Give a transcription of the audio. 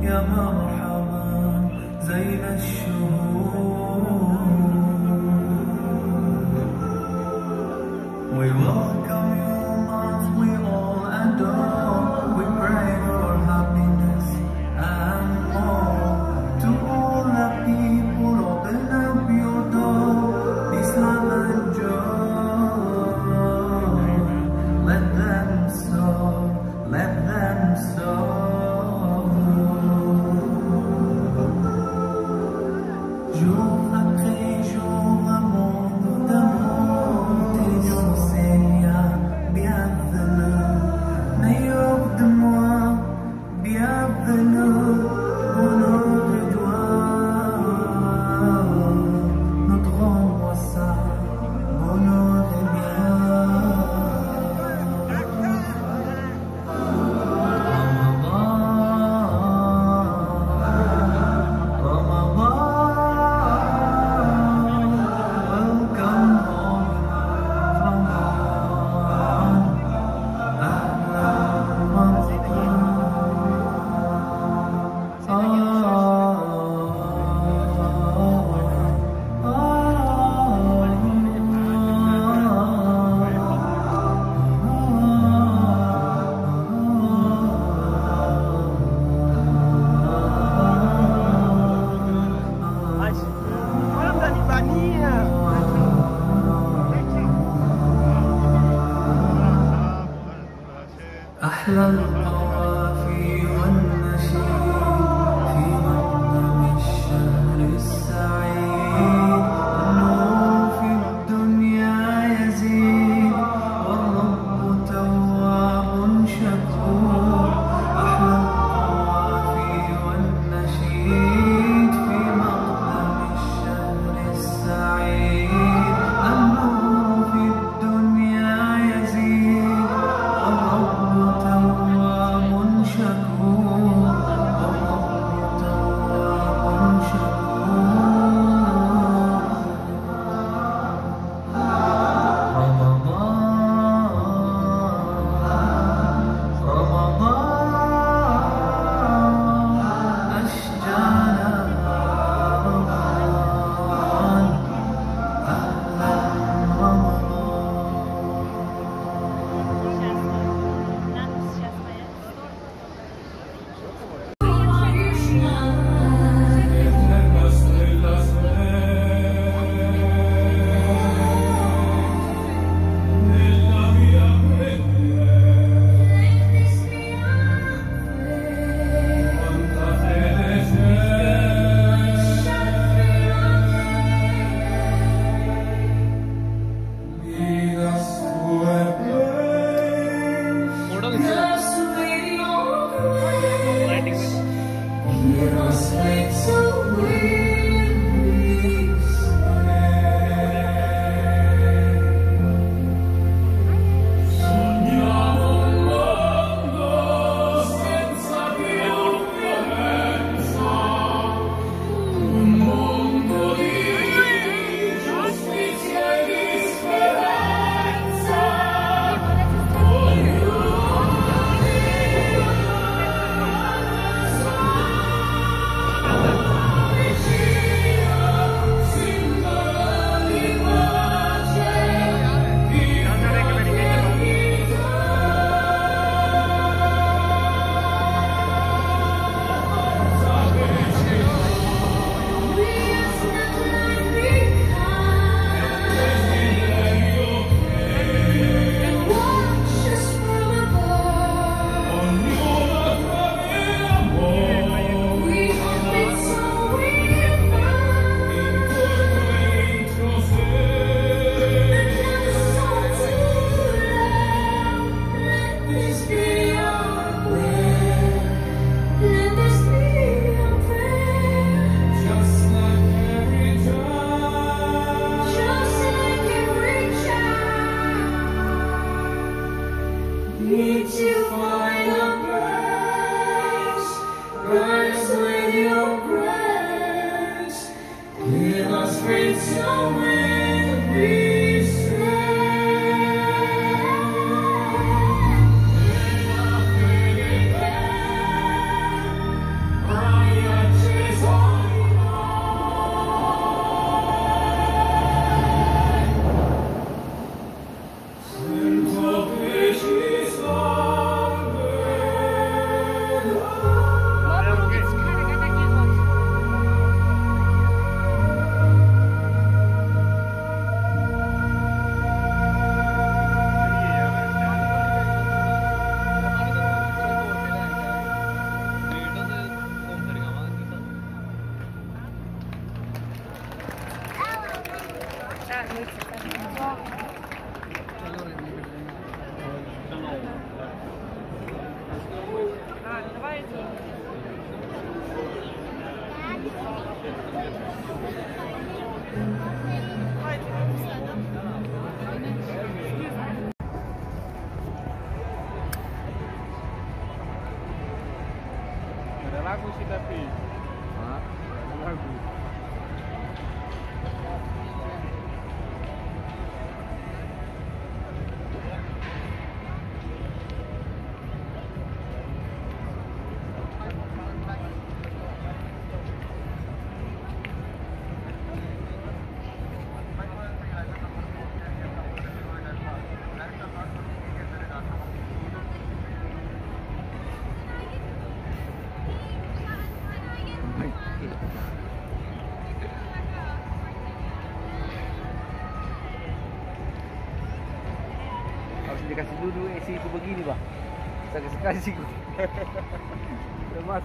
يا مرحبا زين الشهور. We welcome you, month we all adore. We pray for happiness and more. To all the people, open up your door. Islam and joy. Let them soar, let them soar. Jour après jour, un monde d'amour. Disons Seigneur, bienvenue. Meilleur de moi, bienvenue. Bonheur et gloire, notre roi ça, bonheur et bien. أحلى القوافي والنشيد في مقدم الشهر السعيد. النور في الدنيا يزيد والرب تواب شكور. أحلى القوافي والنشيد في مقدم الشهر السعيد. النور في الدنيا يزيد والرب تواب شكور. الرب تواب شكور. رمضان أشجانا رمضان. أهلا Need to find a grace, rise with your grace, give us faith so when we stand. Ada lagu sih tapi. Hah? Ada lagu. Harus dikasih dulu isi itu begini, Pak. Kasih gua. Mas.